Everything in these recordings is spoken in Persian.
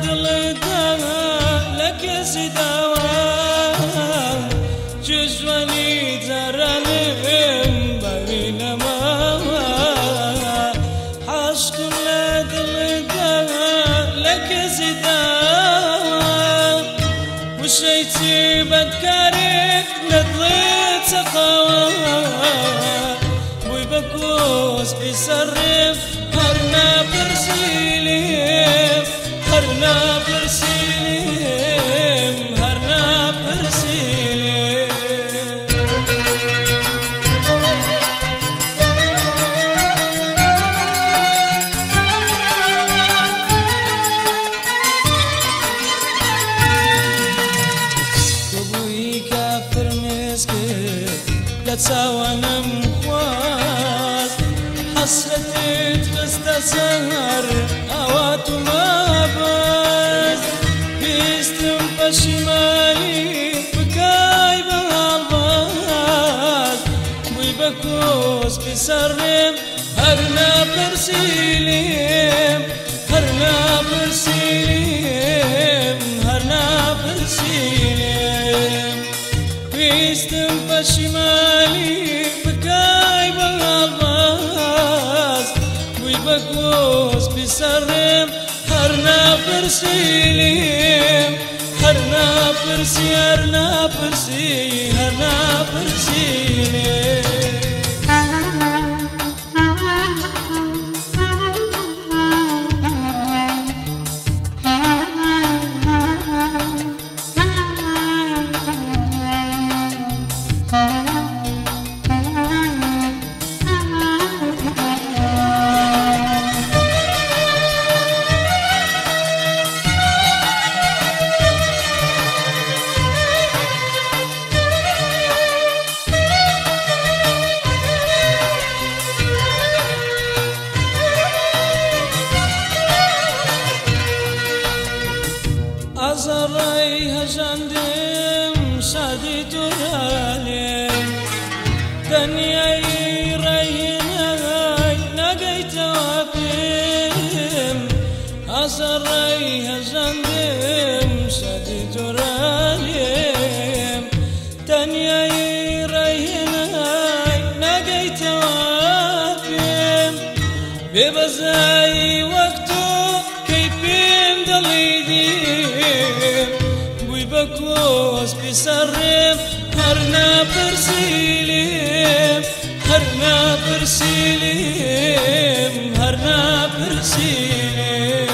دڵدا لە کەسی داوە جوانی جارانم بەوینەماوە حاشقم لە دڵدا لە کەسی داوە وشەیتی بەدکارێک لە دڵێ چەقاوە بووی بە کۆسپی سەرڕێف هەر ناپرسی لێم هەر ناپرسی لێم هەر ناپرسی لێم تۆ بووی کافر مێزکرد لە چاوانم خواست حەسرەتت خستە سەر ئاوات و مابەست پێویستم پەشیمانی بکای بە هەڵبەست بووی بە کۆسپی سەرڕێم هەر ناپرسی لێم هەر ناپرسی لێم هەر ناپرسی لێم پێویستم پەشیمانی بکای بە هەڵبەست بووی بە کۆسپی سەرڕێم هەر ناپرسی لێم هەر ناپرسی هەر ناپرسی هەر ناپرسی لێم ئازاڕای هەژاندم شادی تۆرالێم دەنیایی ڕێهێنای ناگەیتەوە پێم ئازاڕای هەژاندم شادی تۆرالێم دەنیایی ڕێهێنای ناگەیتەوە پێم بێبەزایی وەک تۆ کەی پێم دەڵێدی بووی بە کۆسپی سەرڕێم هەر ناپرسی لێم هەر ناپرسی لێم هەر ناپرسی لێم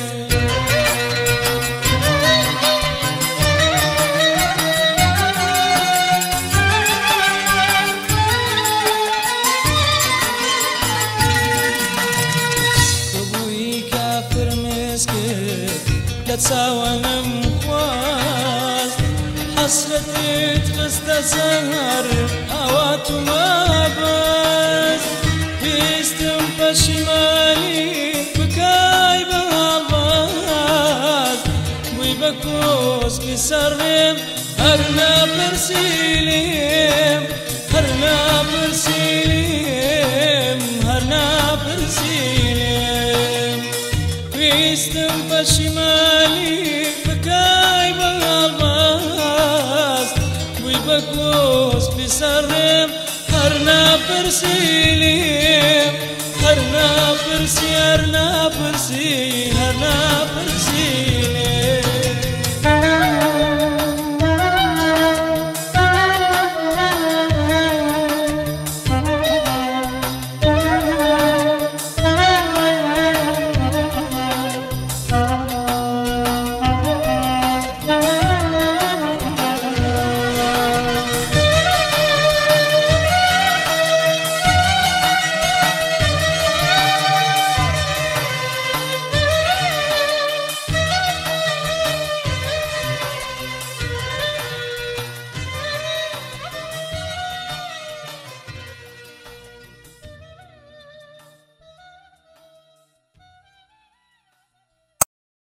تۆ بووی کافر مێزکرد لە چاوانم خواست حەسرەتت خستە سەر ئاوات و مابەست پێویستم پەشیمانی بکای بە هەڵبەست بووی بە کۆسپی سەرڕێم هەر ناپرسی لێم هەر ناپرسی لێم هەر ناپرسی لێم پێویستم پەشیمانی بکای بە هەڵبەست بووی بە کۆسپی سەرڕێم هەر ناپرسی لێم هەر ناپرسی هەر ناپرسی هەر ناپرسی